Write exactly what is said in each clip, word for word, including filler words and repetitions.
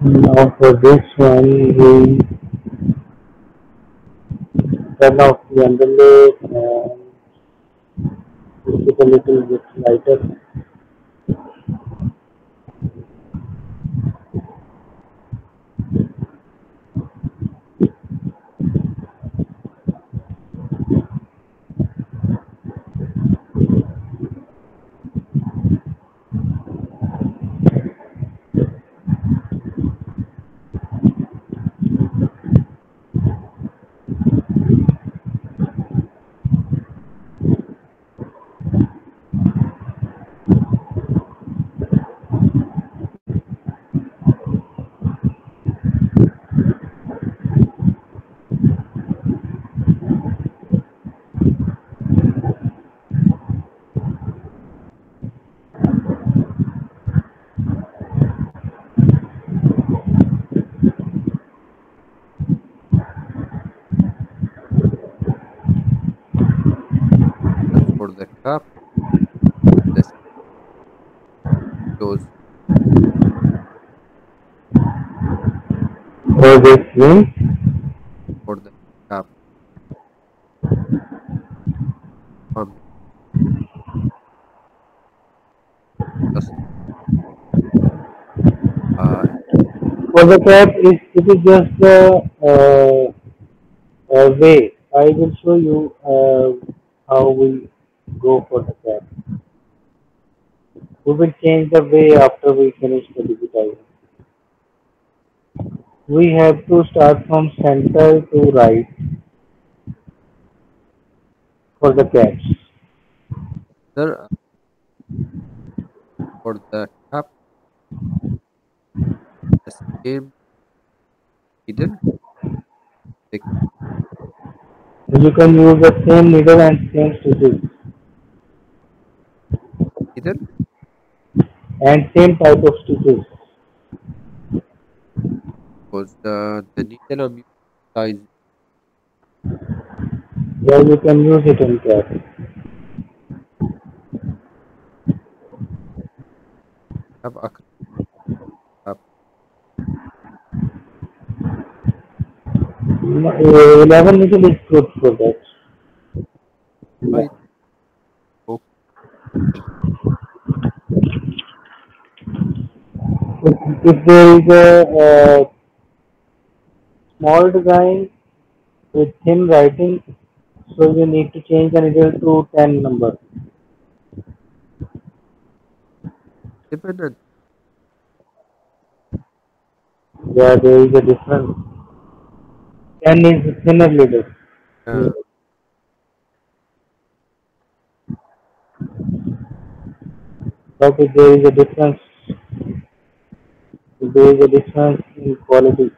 Now for this one, we turn off the underlay and make it a little bit lighter. For the cup, this goes For this one, for the cup on just uh, for the cap, it, it is just the uh, uh, way. I will show you uh, how we go for the cap. We will change the way after we finish the digitizing. We have to start from center to right for the caps. there uh, for the cup the same needle, the You can use the same needle and same stitches needle and same type of stitches. because the the needle I'm using size Yeah, you can use it in cap. have a cup. No, uh, eleven needle is good for that. I Yeah. hope If, if there is a, uh small design with thin writing, so you need to change the needle to ten number. dependent. Yeah, there is a difference. ten is thinner needle. Uh, But if there is a difference, if there is a difference in quality.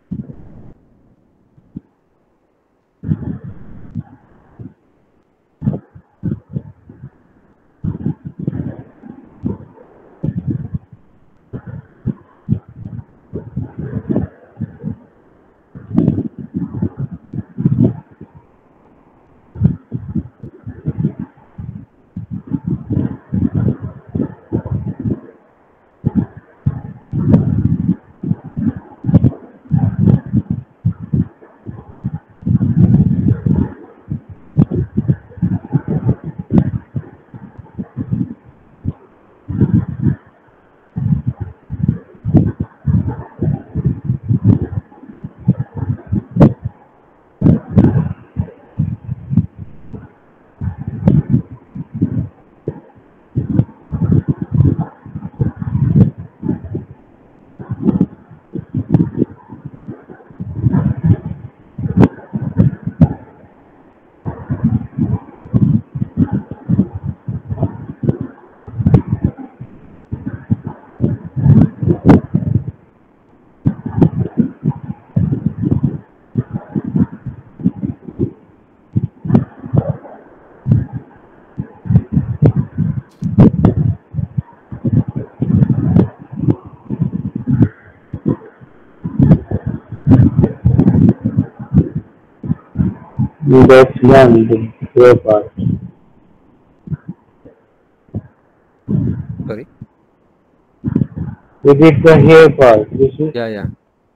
That's one, the clear part. sorry. We did the hair part, you see, Yeah, yeah.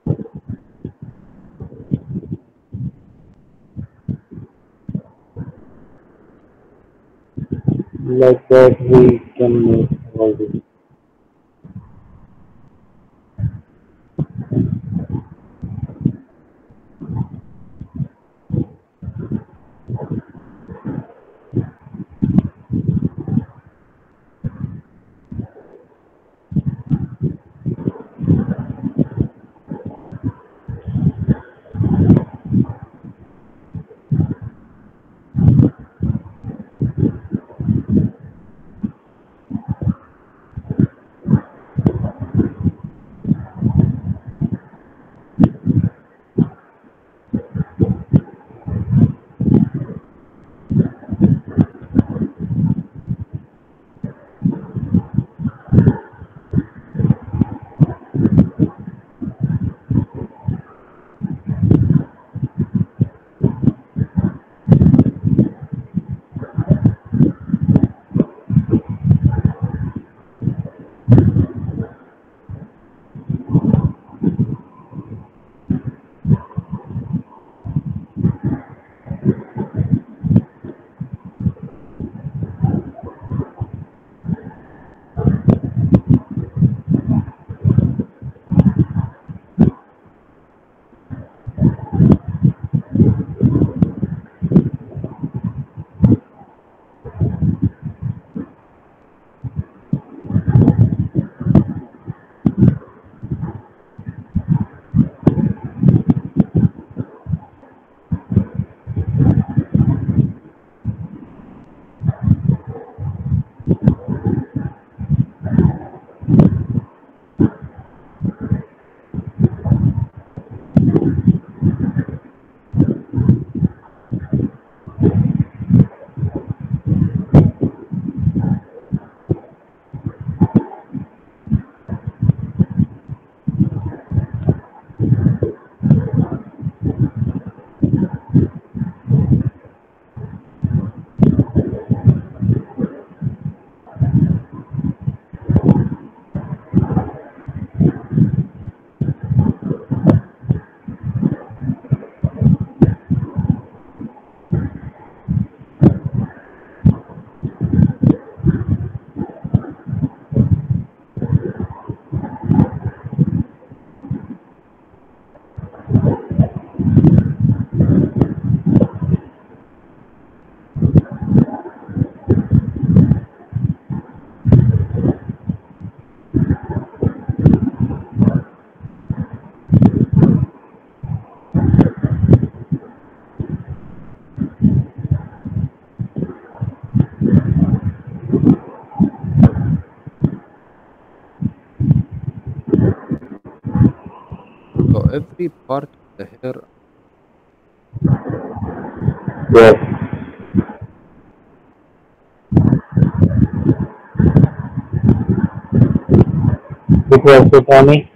like that we can make all this. So every part of the hair. Yes, it was so funny.